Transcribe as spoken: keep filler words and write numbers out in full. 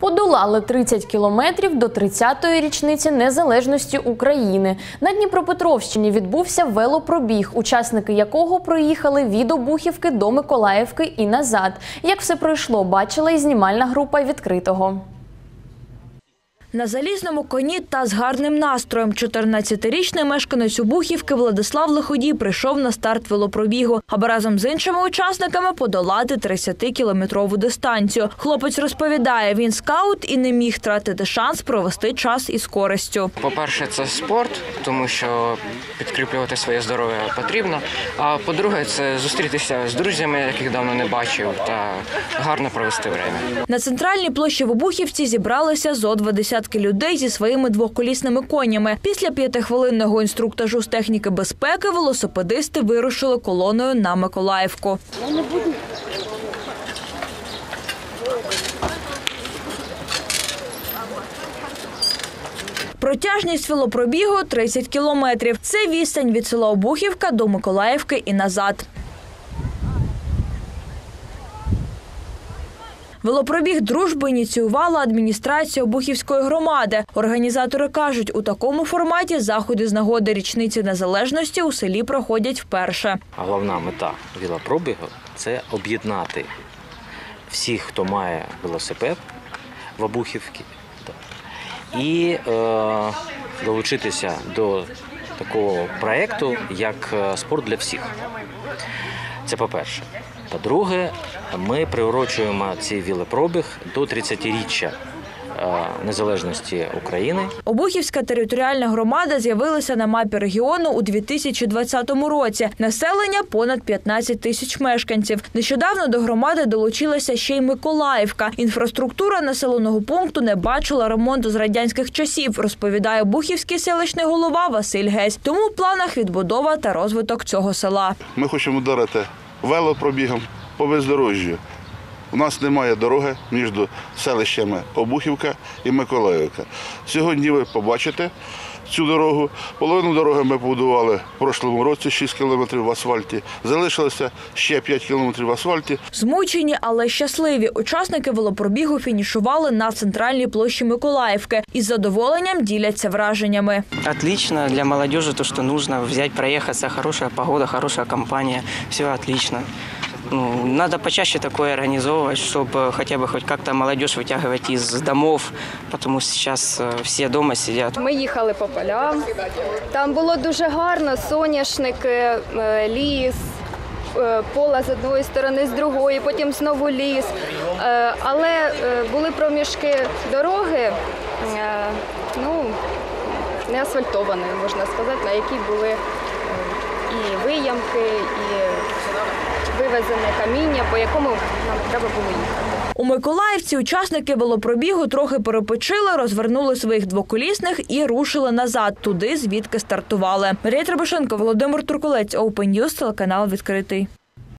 Подолали тридцять кілометрів до тридцятої річниці незалежності України. На Дніпропетровщині відбувся велопробіг, учасники якого проїхали від Обухівки до Миколаївки і назад. Як все пройшло, бачила і знімальна група «Відкритого». На залізному коні та з гарним настроєм чотирнадцятирічний мешканець Обухівки Владислав Лиходій прийшов на старт велопробігу, аби разом з іншими учасниками подолати тридцятикілометрову дистанцію. Хлопець розповідає, він скаут і не міг втратити шанс провести час із користю. По-перше, це спорт, тому що підкріплювати своє здоров'я потрібно. А по-друге, це зустрітися з друзями, яких давно не бачив, та гарно провести час. На центральній площі в Обухівці зібралися зо два десятки людей зі своїми двоколісними конями. Після п'ятихвилинного інструктажу з техніки безпеки велосипедисти вирушили колоною на Миколаївку. Протяжність велопробігу – тридцять кілометрів. Це відстань від села Обухівка до Миколаївки і назад. Велопробіг «Дружби» ініціювала адміністрація Обухівської громади. Організатори кажуть, у такому форматі заходи з нагоди річниці незалежності у селі проходять вперше. Головна мета велопробігу – це об'єднати всіх, хто має велосипед в Обухівці, і е, долучитися до такого проєкту, як «Спорт для всіх». Це по-перше. По-друге, ми приурочуємо цей велопробіг до тридцятиріччя незалежності України. Обухівська територіальна громада з'явилася на мапі регіону у дві тисячі двадцятому році. Населення – понад п'ятнадцять тисяч мешканців. Нещодавно до громади долучилася ще й Миколаївка. Інфраструктура населеного пункту не бачила ремонту з радянських часів, розповідає обухівський селищний голова Василь Гесь. Тому в планах відбудова та розвиток цього села. Ми хочемо вдарити велопробігом по бездорожжю. У нас немає дороги між селищами Обухівка і Миколаївка. Сьогодні ви побачите цю дорогу. Половину дороги ми побудували в прошлому році, шість кілометрів в асфальті. Залишилося ще п'ять кілометрів в асфальті. Змучені, але щасливі. Учасники велопробігу фінішували на центральній площі Миколаївки. Із задоволенням діляться враженнями. Отлично. Для молодежи то, что нужно. Взять, проехаться. Хорошая погода, хорошая компания. Все отлично. Ну, надо почаще такое организовывать, чтобы хотя бы хоть как-то молодежь вытягивать из домов, потому что сейчас все дома сидят. Ми їхали по полям, там було дуже гарно, соняшники, ліс, поле з одної сторони, з другої, потім знову ліс. Але були проміжки дороги, ну, не асфальтовані, можна сказати, на які були і виямки, і вивезене каміння, по якому нам треба було їхати. У Миколаївці учасники велопробігу трохи перепочили, розвернули своїх двоколісних і рушили назад, туди, звідки стартували. Марія Требушенко, Володимир Туркулець, Open News, телеканал «Відкритий».